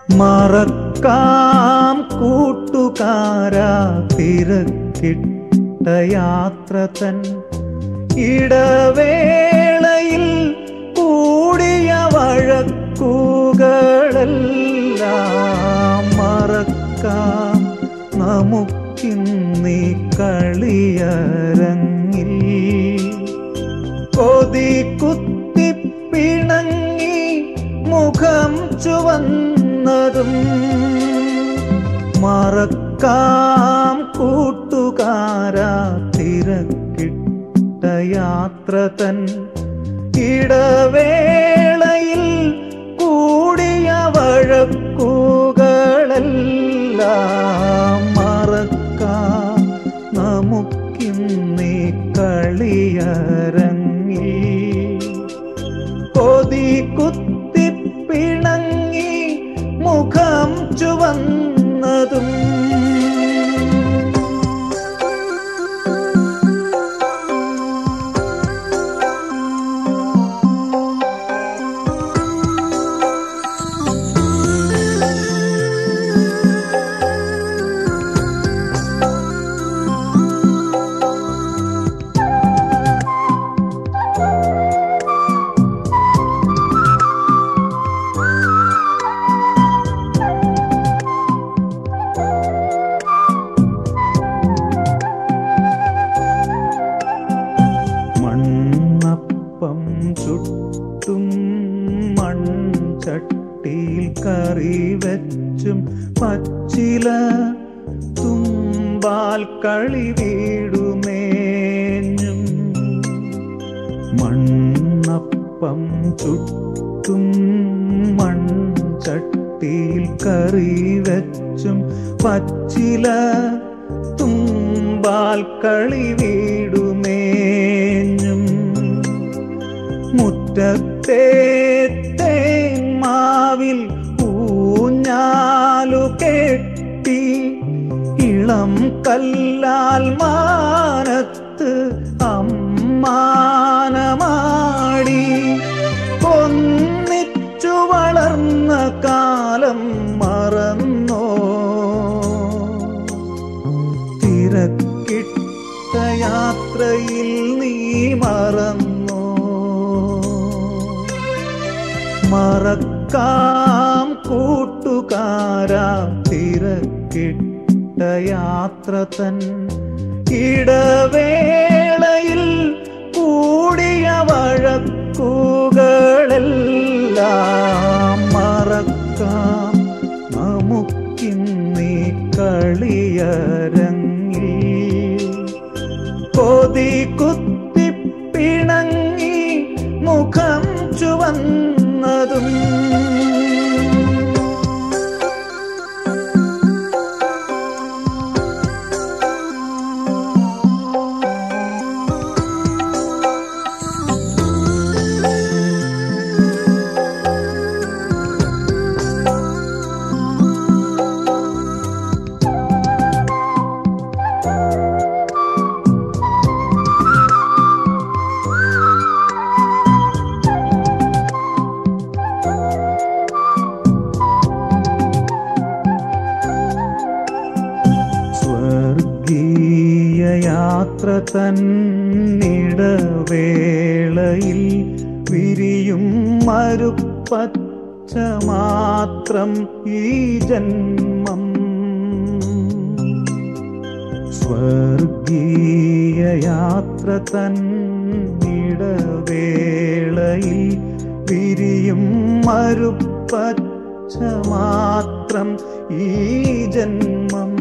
മറക്കാം കൂട്ടുകാരാ തിരക്കിട്ട യാത്ര തൻ ഇടവേളയിൽ കൂടിയ വഴക്കുകളെല്ലാം മറക്കാം നമുക്കിന്നീ കളിയരങ്ങിൽ. കൊതി കുത്തിപ്പിണങ്ങി മുഖം ചുവന്നതും മറക്കാം കൂട്ടുകാരാ തിരക്കിട്ട യാത്ര തൻ ഇടവേളയിൽ കൂടിയ വഴക്കുകളെല്ലാം മറക്കാം നമുക്കിന്നീ കളിയരങ്ങിൽ. കൊതി കുത്തിപ്പിണങ്ങി മുഖം ചുവന്നതും ചുട്ടും മൺചട്ടിയിൽ കറി വെച്ചും പച്ചില തുമ്പാൽ കളി വീടുമേഞ്ഞും. മണ്ണപ്പം ചുട്ടും മൺചട്ടിയിൽ കറി വെച്ചും പച്ചില തുമ്പാൽ കളി വീടുമേഞ്ഞും. മുറ്റത്തെ തേന്മാവിൽ ഊഞ്ഞാലു കെട്ടി ഇളം കല്ലാൽ മാനത്ത് അമ്മാനമാടി. ഒന്നിച്ചു വളർന്ന കാലം മറന്നോ? തിരക്കിട്ട യാത്രയിൽ നീ മറന്നോ? മറക്കാം കൂട്ടുകാരാ തിരക്കിട്ട യാത്ര തൻ ഇടവേളയിൽ കൂടിയ വഴക്കുകളെല്ലാം മറക്കാം നമുക്കിന്നീ കളിയരങ്ങിൽ. കൊതി കുത്തിപ്പിണങ്ങി മുഖം ചുവന്നതും യാത്ര തന്നിടവേളയിൽ വിരിയും മരുപ്പച്ച മാത്രം ഈ ജന്മം. സ്വർഗീയ യാത്ര തന്നിടവേളയിൽ വിരിയും മരുപ്പച്ച മാത്രം ഈ ജന്മം.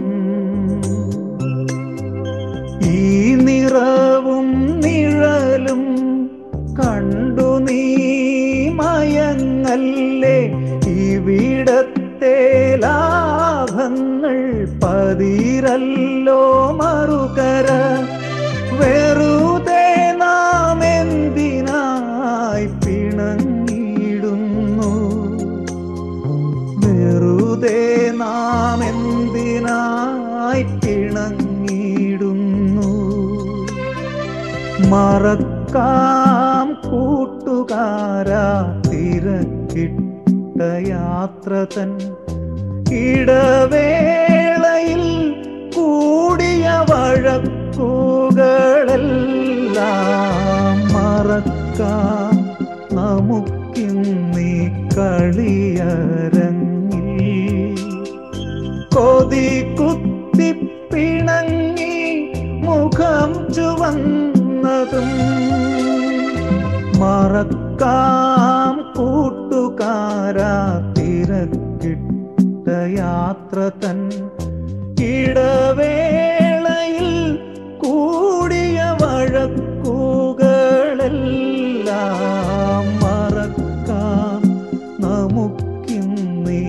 ഈ നിറവും നിഴലും കണ്ടു നീ മയങ്ങല്ലേ. ഇവിടത്തെ ലാഭങ്ങൾ പതിരല്ലോ മറുകര. വെറുതെ നാം എന്തിനായി പിണങ്ങിടുന്നു? വെറുതെ നാം എന്തിനായി പിണങ്ങിടുന്നു? മറക്കാം കൂട്ടുകാരാ തിരക്കിട്ട യാത്ര തൻ ഇടവേളയിൽ കൂടിയ വഴക്കുകളെല്ലാം മറക്കാം നമുക്കിന്നീ കളിയരങ്ങിൽ. കൊതി കുത്തിപ്പിണങ്ങി മുഖം ചുവന്നതും മറക്കാം കൂട്ടുകാരാ തിരക്കിട്ട യാത്ര തൻ ഇടവേളയിൽ കൂടിയ വഴക്കുകളെല്ലാം മറക്കാം നമുക്കിന്നീ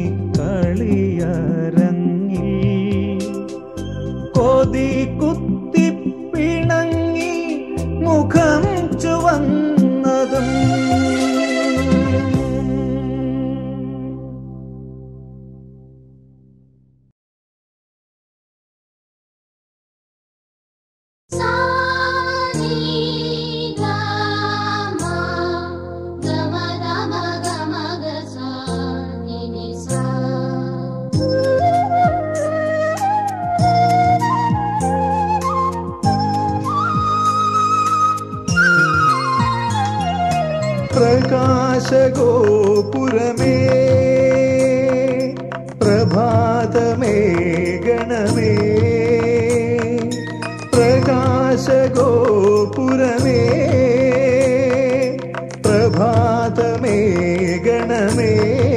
കളിയരങ്ങിൽ. കൊതി കുത്തിപ്പിണങ്ങി മുഖം ചുവന്നതും പ്രകാശഗോപുരമേ പ്രഭാതമേ ഗണമേ. പ്രകാശഗോപുരമേ പ്രഭാതമേ ഗണമേ.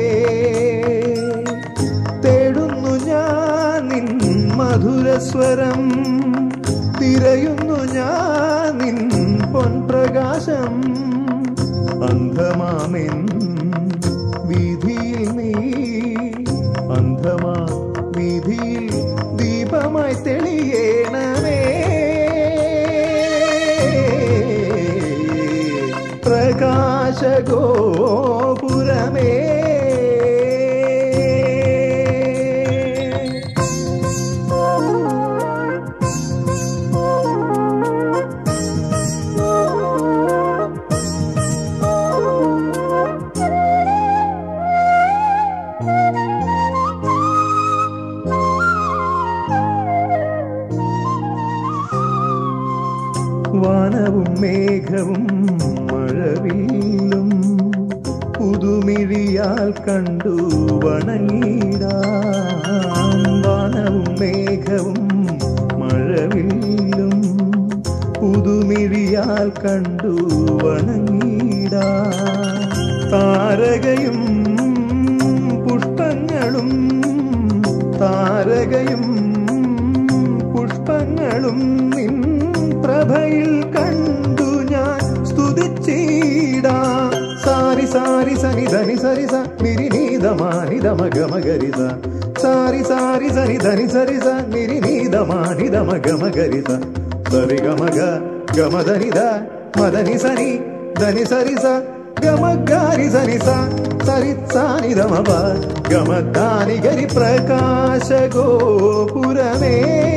തേടുന്നു ഞാൻ നിൻ മധുരസ്വരം, തിരയുന്നു ഞാൻ നിൻ പൊൻപ്രകാശം. അന്ധമാമെൻ വീതിയിൽ നീ, അന്ധമാ വീതിയിൽ ദീപമായി തെളിയണമേ. പ്രകാശഗോപുരമേ വാനവും മേഘവും മഴവില്ലും പുതുമിഴിയാൽ കണ്ടു വണങ്ങിടാം. വാനവും മേഘവും മഴവില്ലും പുതുമിഴിയാൽ കണ്ടു വണങ്ങിടാം. താരകയും പുഷ്പങ്ങളും, താരകയും പുഷ്പങ്ങളും നിൻ പ്രഭയിൽ കണ്ടു ഞാൻ സ്തുതിച്ചിടാം. സാരി സാരി സനി ധനി സരിസ നിരിനീതമാനിതമഗമഗരിസ. സാരി സാരി സനി ധനി സരിസ നിരിനീതമാനിതമഗമഗരിസ. സരിഗമഗ ഗമധനിധ മദനി സനി ധനി സരിസ ഗമഗാരി സനിസ സരിസാനിധമപ ഗമദാനി ഗരി. പ്രകാശഗോപുരമേ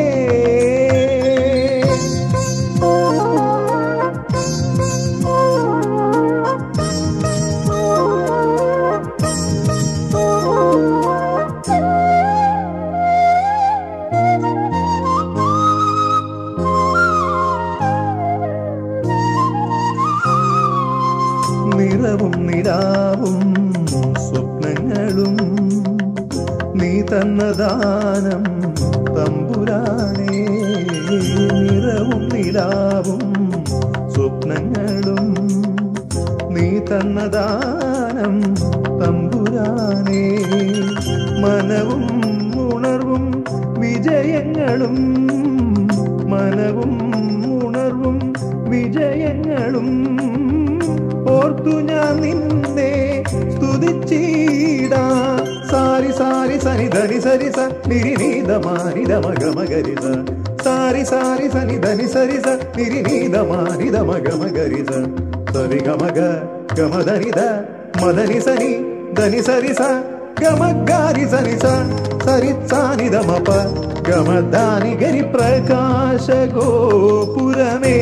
നിറവും നിലാവും സ്വപ്നങ്ങളും നീ തന്ന ദാനം തമ്പുരാനേ. നിറവും നിലാവും സ്വപ്നങ്ങളും നീ തന്ന ദാനം തമ്പുരാനേ. മനവും ഉണർവും വിജയങ്ങളും, മനവും ഉണർവും വിജയങ്ങളും ഓർത്തു ഞാൻ നിന്നെ സ്തുതിച്ചിടാം. സാരി സാരി സനി ധനി സരിസ നിരിനീതമാനിതമഗമഗരിസ. സാരി സാരി സനി ധനി സരിസ നിരിനീതമാനിതമഗമഗരിസ. സരിഗമഗ ഗമധനിധ മദനി സനി ധനി സരിസ ഗമഗാരി സനിസ സരിസാനിധമപ ഗമദാനി ഗരി. പ്രകാശഗോപുരമേ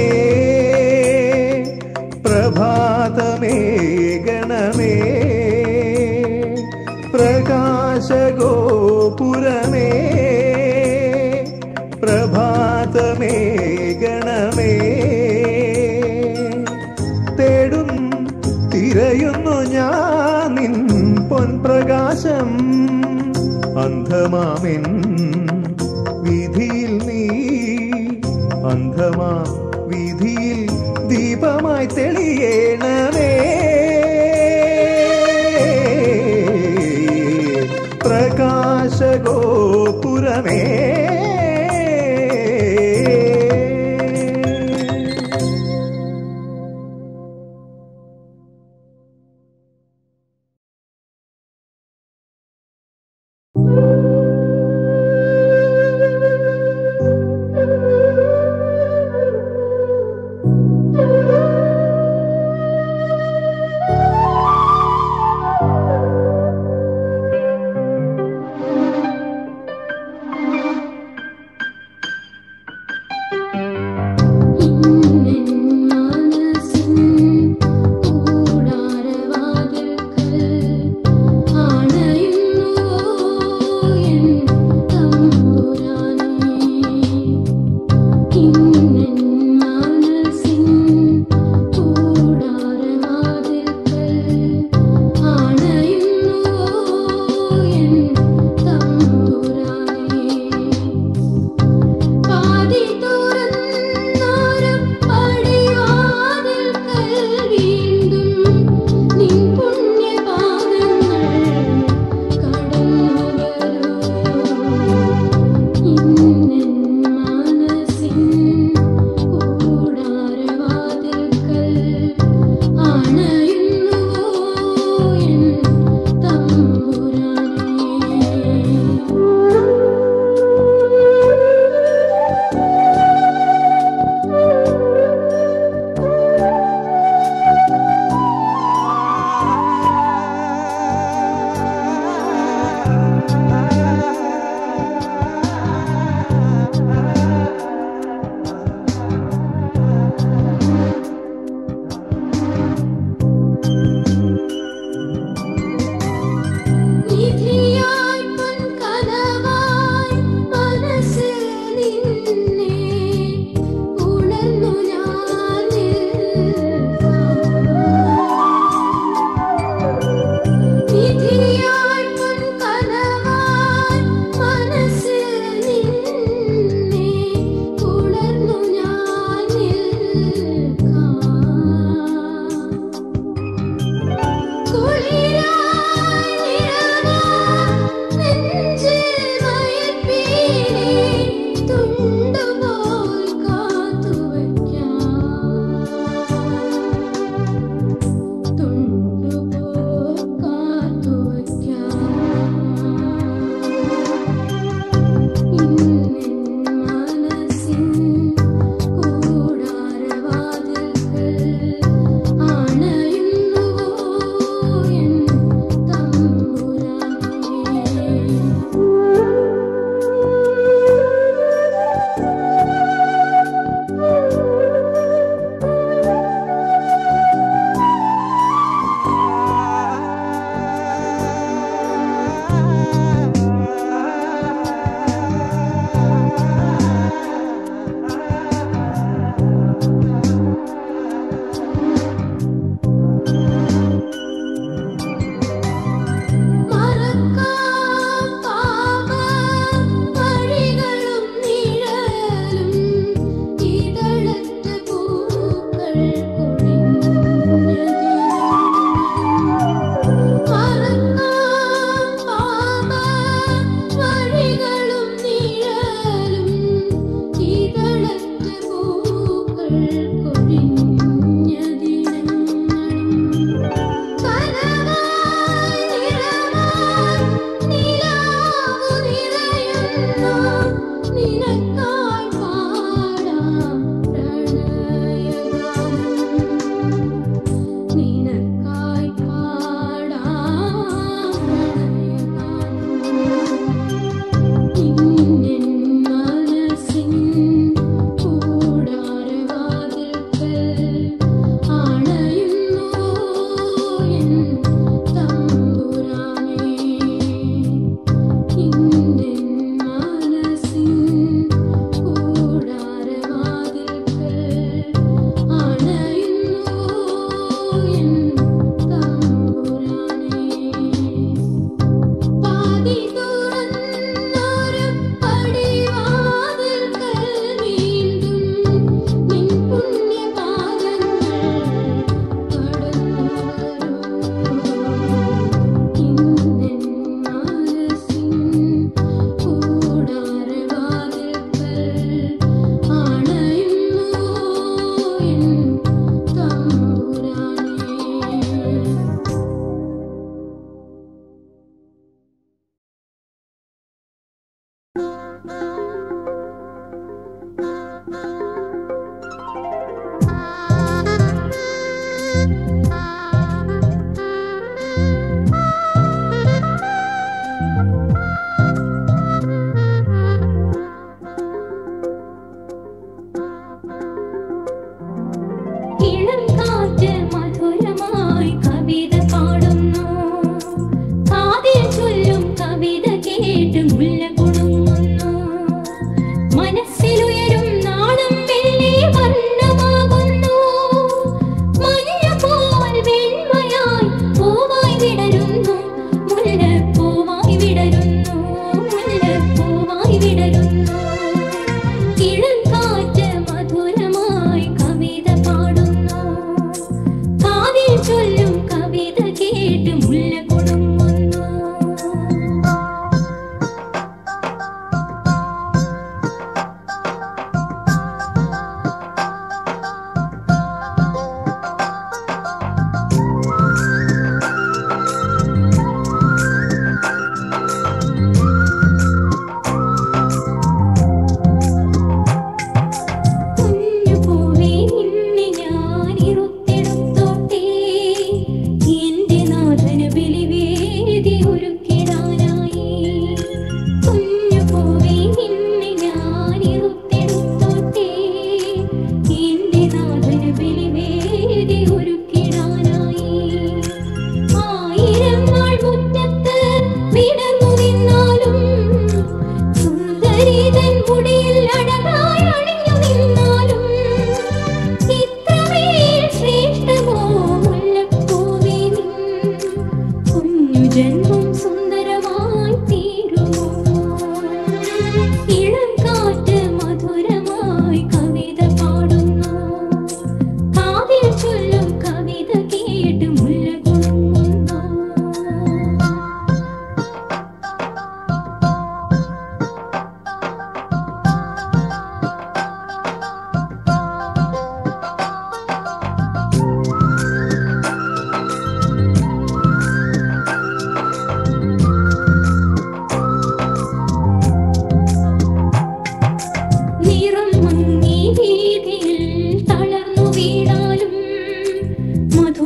പ്രഭാതമേ ഗണമേ. പ്രകാശഗോപുരമേ തിരയുന്നു ഞാൻ നിൻ പൊൻപ്രകാശം. അന്ധമാമിൻ വീതിയിൽ നീ, അന്ധമാ വീതിയിൽ ദീപമായി തെളിയണമേ. പ്രകാശഗോപുരമേ,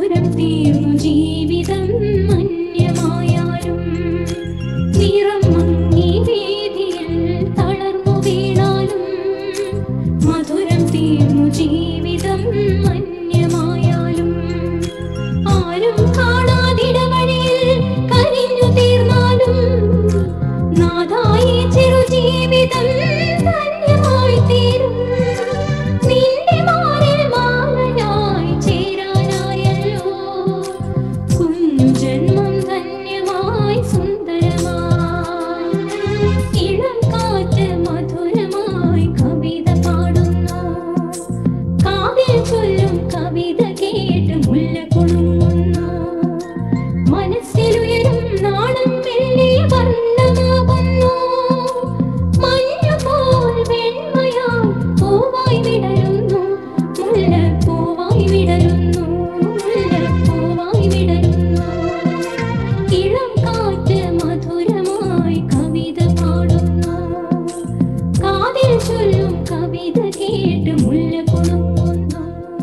മധുരം തീർന്നു ജീവിതം മന്യമായാലും നിറം മങ്ങി വേദിയിൽ തളർന്നു വീണാലും മധുരം തീർന്നു ജീവിതം മന്യമായാലും ആരും കാണാതിടവഴിയിൽ കരിഞ്ഞു തീർന്നാലും നാഥായി ചെറുജീവിതം ധന്യമായി തീരും. നിന്റെ മാറിൽ മാലയായി ചേരാനായല്ലോ കുഞ്ഞു ജന്മം ധന്യമായി സുന്ദരമായി. ഇളം കാറ്റ് മധുരമായി കവിത പാടുന്നു. കാതിൽ ചൊല്ലും കവിത കേട്ട് മുല്ല കുണുങ്ങുന്നു. മനസ്സിലുയരും നാണം വെള്ളി വർണ്ണമാകുന്നു. മഞ്ഞുപോൽ വെണ്മയായി പൂവായി വിടരുന്നു. മുല്ലപ്പൂവായി വിടരുന്നു. മുല്ലപ്പൂവായി വിടരുന്നു. ഇളം കാറ്റ് മധുരമായി കവിത പാടുന്നു. കാതിൽ ചൊല്ലും കവിത കേട്ട് മുല്ല കുണുങ്ങുന്നു.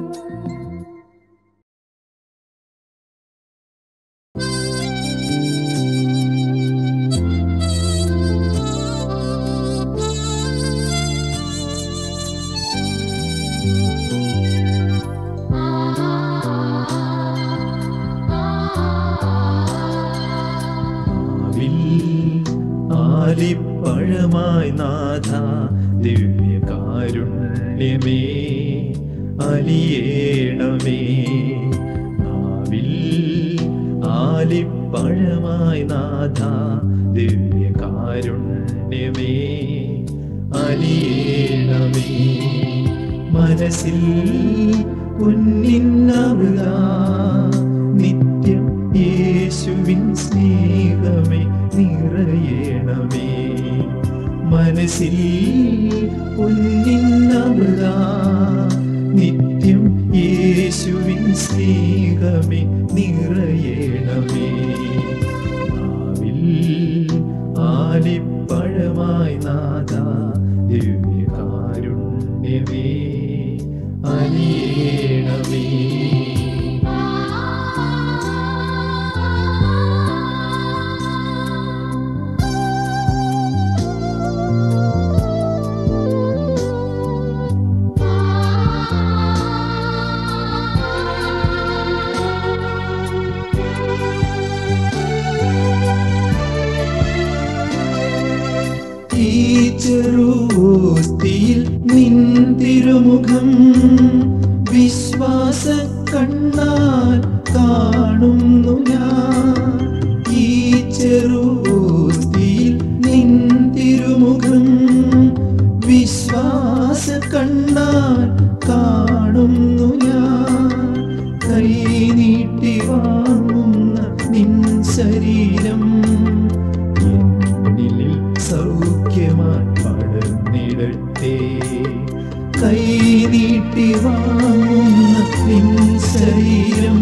ആലിപ്പഴമായി നാഥ ദിവ്യകാരുണ്യമേ അലിയേണമേ. നാവിൽ ആലിപ്പഴമായി നാഥ ദിവ്യകാരുണ്യമേ അലിയേണമേ. മനസ്സിൽ പൊന്നിന്നമൃത നിത്യം യേശുവിൻ സ്നേഹമേ നിറയണമേ. മനസ്സിൽ പൊന്നിന്നമൃത നിത്യം യേശുവിൻ സ്നേഹമേ നിറയണമേ. നാവിൽ ആലിപ്പഴമായി നാഥ ദിവ്യകാരുണ്യമേ അലിയേണമേ. ഈ ചെറുവോസ്തിയിൽ നിൻ തിരുമുഖം വിശ്വാസ കണ്ണാൽ കാണുന്നു ഞാൻ. ഈ ചെറുവോസ്തിയിൽ നിൻ തിരുമുഖം വിശ്വാസ കണ്ണാൽ കാണുന്നു ഞാൻ. കൈ നീട്ടി വാങ്ങുന്ന നിൻ ശരീരം എന്നിൽ സൗഖ്യമായി പടർന്നിടട്ടെ. കൈ നീട്ടി വാങ്ങുന്ന നിൻ ശരീരം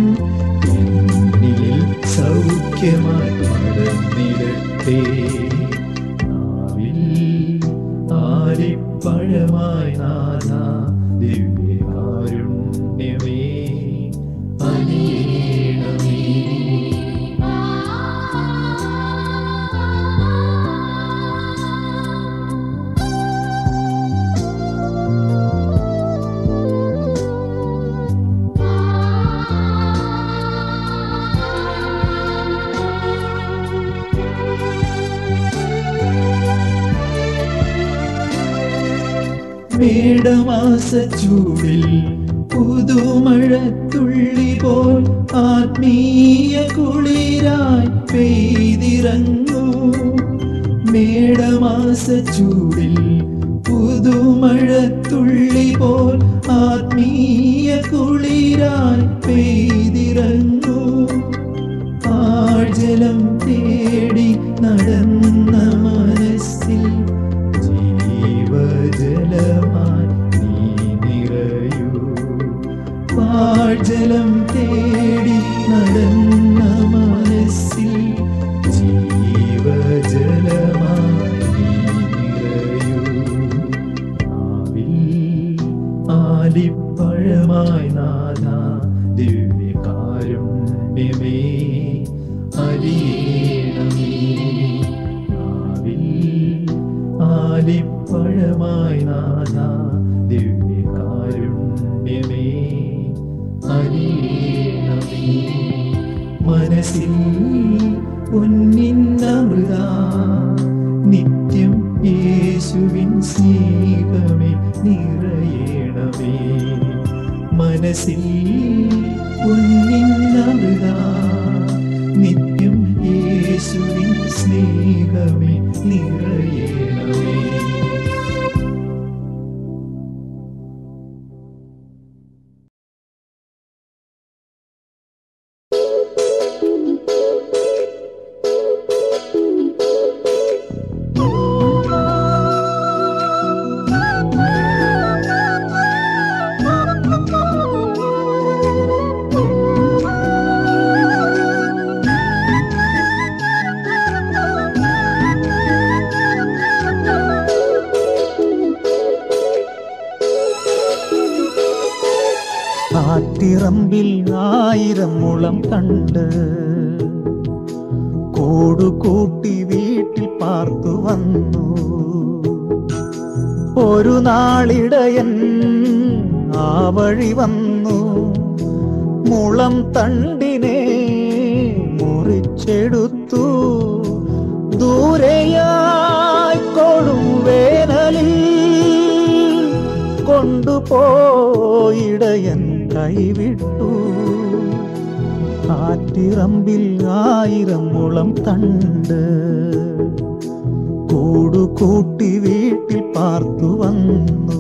എന്നിൽ സൗഖ്യമായി പടർന്നിടട്ടെ. നാവിൽ ആലിപ്പഴമായി നാഥ ദിവ്യകാരുണ്യമേ അലിയേണമേ. മേടമാസ ചൂടിൽ പുതുമഴത്തുള്ളി പോൽ ആത്മീയ കുളിരായി പെയ്തിറങ്ങൂ. മേടമാസ ചൂടിൽ പുതുമഴത്തുള്ളി പോൽ ആത്മീയ കുളിരായി പെയ്തിറങ്ങൂ. ആഴ്ജലം തേടി നടന്ന മനസ്സിൽ ജീവജലമായി നീ നിറയൂ. ആഴ്ജലം തേടി നടന്ന മനസ്സിൽ ജീവജലമായി നീ നിറയൂ. നാവിൽ ആലിപ്പഴമായി നാഥ ദിവ്യ കാരുണ്യമേ അലിയേണമേ. നാവിൽ ആലിപ്പഴമായി നാഥാ ദിവ്യകാരുണ്യമേ അലിയേണമേ. മനസ്സിൽ പൊന്നിന്നമൃത നിത്യം യേശുവിൻ സ്നേഹമേ നിറയേണമേ. മനസ്സിൽ പൊന്നിന്നമൃത നിത്യം യേശുവിൻ സ്നേഹമേ നിറയേണമേ. കാറ്റിറമ്പിൽ 1000 മുളം കണ്ട് കൂടുകൂട്ടി വീട്ടിൽ പാർത്തു വന്നു. ഒരു നാളിടയൻ ആ വഴി വന്നു. മുളം തണ്ടിനെ മുറിച്ചെടുത്തു. ദൂരെയായി കൊടുവേനലിൽ കൊണ്ടുപോയിടയൻ കൈവിട്ടു. കാറ്റിറമ്പിൽ 1000 മുളം തണ്ട് കൂടുകൂട്ടി വീട്ടിൽ പാർത്തു വന്നു.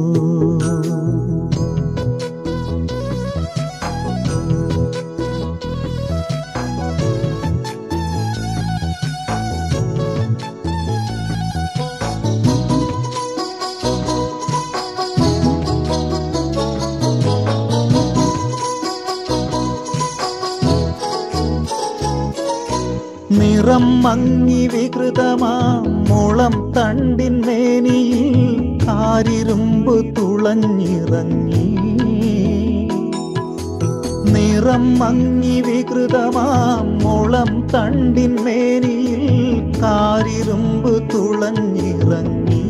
നിറം മങ്ങി വികൃതമാം മുളം തണ്ടിന്മേനിയിൽ കാരിരുമ്പ് തുളഞ്ഞിറങ്ങി. നിറം മങ്ങി വികൃതമാം മുളം തണ്ടിന്മേനിയിൽ കാരിരുമ്പ് തുളഞ്ഞിറങ്ങി.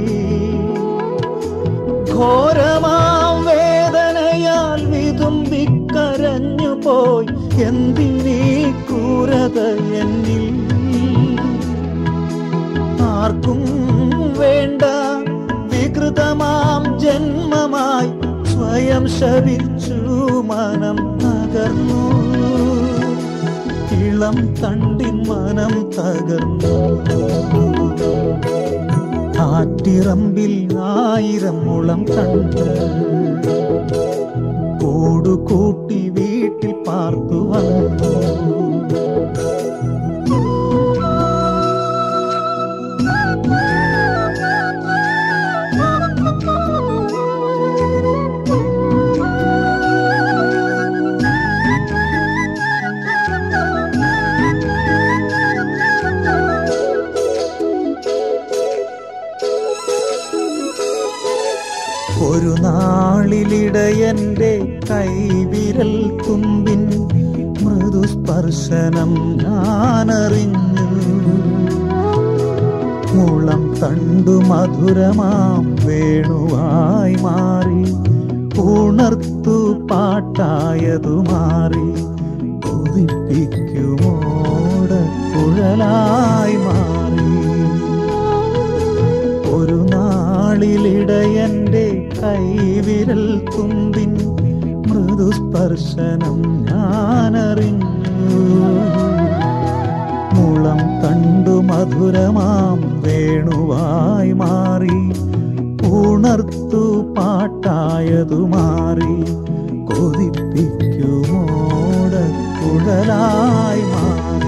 ഘോരമാം വേദനയാൽ വിതുമ്പിക്കരഞ്ഞു പോയി. എന്തിനീ ക്രൂരത എന്നിൽ? ആർക്കും വേണ്ട വികൃതമാം ജന്മമായി സ്വയം ശപിച്ചു മനം തകർന്നു. ഇളം തണ്ടിൻ മനം തകർന്നു. കാറ്റിറമ്പിൽ 1000 മുളം കണ്ട് കൂടുകൂട്ടി വീട്ടിൽ പാർത്തു വന്നു. ഒരു നാളിലിടയന്റെ കൈവിരൽ തുമ്പിൻ മൃദുസ്പർശനം ഞാനറിഞ്ഞു. മുളം തണ്ടു മധുരമാം വേണുവായി മാറി. ഉണർത്തു പാട്ടായതു മാറി. കുതിപ്പിക്കുമോടക്കുഴലായി മാറി. ഒരു നാളിലിടയന്റെ കൈവിരൽ തുമ്പിൻ മൃദുസ്പർശനം ഞാനറിഞ്ഞു. മുളം തണ്ടു മധുരമാം വേണുവായി മാറി. ഉണർത്തു പാട്ടായതു മാറി. കൊതിപ്പിക്കുമോടക്കുഴലായി മാറി.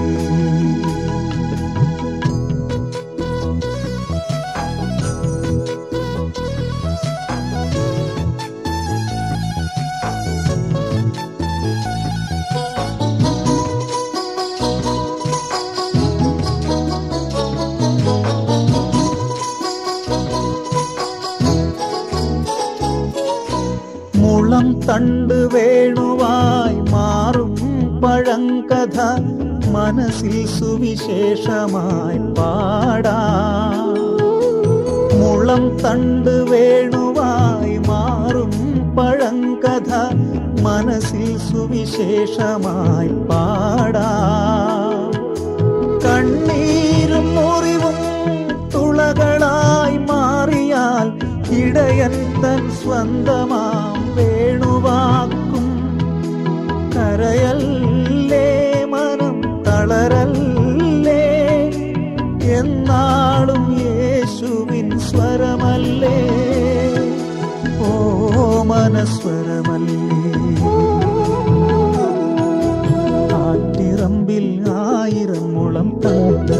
മുളം തണ്ട് വേണുവായി പഴങ്കഥ മനസ്സിൽ സുവിശേഷമായി പാടാം. മുളം തണ്ട് വേണുവായി മാറും പഴങ്കഥ മനസ്സിൽ സുവിശേഷമായി പാടാം. കണ്ണീരും മുറിവും തുളകളായി മാറിയാൽ ഇടയൻ തൻ സ്വന്തമാം വേണുവാക്കും. കരയല്ലേ മനം തളരല്ലേ, എന്നാളും യേശുവിൻ സ്വരമല്ലേ, ഓ മനസ്വരമല്ലേ. ആറ്റിറമ്പിൽ 1000 മുളം തണ്ട്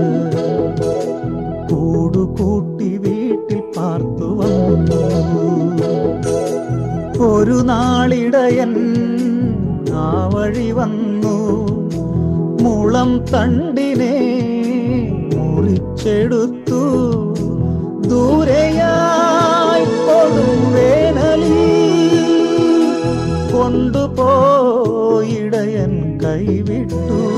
കൂടുകൂട്ടി വീട്ടിൽ പാർത്തു വന്നു. ഒരു നാളിടയൻ ആ വഴി വന്നു. മുളം തണ്ടിനെ മുറിച്ചെടുത്തു. ദൂരെയായി കൊടും വേനലിൽ കൊണ്ടുപോയിടയൻ കൈവിട്ടു.